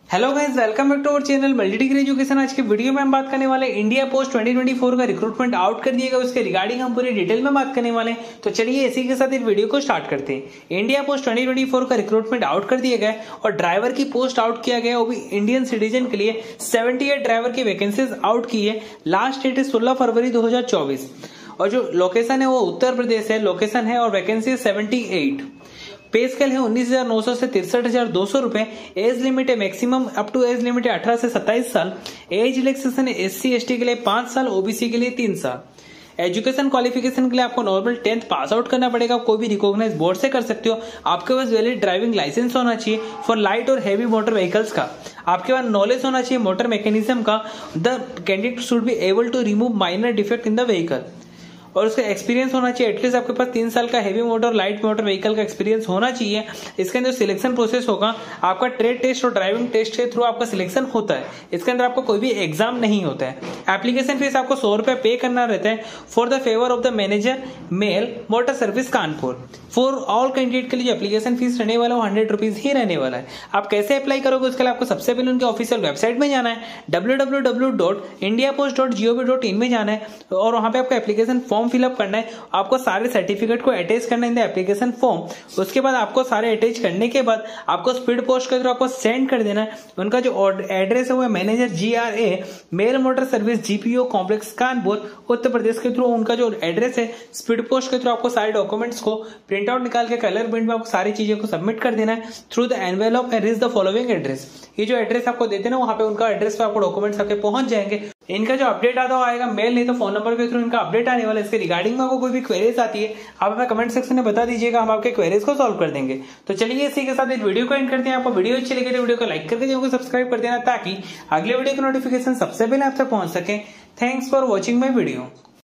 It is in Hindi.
Hello guys, welcome back to our channel multi degree education. आज की वीडियो में हम बात करने वाले इंडिया पोस्ट 2024 का रिक्रूटमेंट आउट कर दिएगा, उसके रिगार्डिंग हम पूरी डिटेल में बात करने वाले हैं। तो चलिए इसी के साथ इस वीडियो को स्टार्ट करते हैं। इंडिया पोस्ट 2024 का रिक्रूटमेंट आउट कर दिया गया और ड्राइवर की पोस्ट आउट किया गया, वो भी इंडियन सिटीजन के लिए 78 ड्राइवर की वैकेंसीज आउट की है। लास्ट डेट है 16 फरवरी 2024 और जो लोकेशन है वो उत्तर प्रदेश है लोकेशन है और वैकेंसी 78। पे स्केल है 19,900 से 63,200 रुपए। एज लिमिट है maximum up to age limit है 18 से 27 साल। एज रिलैक्सेशन है SC ST के लिए 5 साल, OBC के लिए 3 साल। एजुकेशन क्वालिफिकेशन के लिए आपको नॉर्मल 10th पास आउट करना पड़ेगा, कोई भी रिकॉग्नाइज बोर्ड से कर सकते हो। आपके पास वैलिड ड्राइविंग लाइसेंस होना चाहिए फॉर लाइट और हैवी मोटर व्हीकल्स का। आपके पास नॉलेज होना चाहिए मोटर मैकेनिज्म का। The candidate should be able to remove minor defect in the vehicle और उसका एक्सपीरियंस होना चाहिए। एटलीस्ट आपके पास 3 साल का heavy motor light motor vehicle का एक्सपीरियंस होना चाहिए। इसके अंदर सिलेक्शन प्रोसेस होगा, आपका ट्रेड टेस्ट और ड्राइविंग टेस्ट के थ्रू आपका सिलेक्शन होता है। इसके अंदर आपको कोई भी एग्जाम नहीं होता है। एप्लीकेशन फीस आपको 100 रुपए पे करना रहता है for the favour of the manager mail motor service Kanpur. For all candidate के लिए एप्लीकेशन फीस रहने वाला है 100 रुपीज ही रहने वाला है। आप कैसे अप्लाई करोगे उसके लिए आपको सबसे पहले उनके ऑफिशियल वेबसाइट में जाना है, www.indiapost.gov.in में जाना है और वहां पे आपका एप्लीकेशन फॉर्म फिलअप करना है। आपको सारे सर्टिफिकेट को अटैच करना है इन द एप्लीकेशन फॉर्म। उसके बाद आपको सारे अटैच करने के बाद आपको स्पीड पोस्ट के थ्रू आपको सेंड कर देना है। उनका जो एड्रेस है वो है manager GRA mail motor service GPO complex Kanpur Uttar Pradesh के थ्रू। उनका जो एड्रेस है स्पीड पोस्ट के थ्रू आपको सारे डॉक्यूमेंट्स को प्रिंट आउट निकाल के कलर प्रिंट में आपको सारी चीजें को सबमिट कर देना है through the envelope and reach the following address. ये जो एड्रेस आपको देते हैं ना वहां पे उनका एड्रेस पे आपको डॉक्यूमेंट्स आपके पहुंच जाएंगे। इनका जो अपडेट आता हो आएगा मेल नहीं तो फोन नंबर के थ्रू इनका अपडेट आने वाला है। इसके रिगार्डिंग में आपको कोई भी क्वेरीज आती है आप हमें कमेंट सेक्शन में बता दीजिएगा, हम आपके क्वेरीज को सॉल्व कर देंगे। तो चलिए इसी के साथ इस वीडियो को एंड करते हैं। आपको वीडियो अच्छी लगे तो वीडियो को लाइक करके चैनल को सब्सक्राइब कर देना ताकि अगले वीडियो की नोटिफिकेशन सबसे पहले आप तक पहुंच सके। Thanks for watching my video.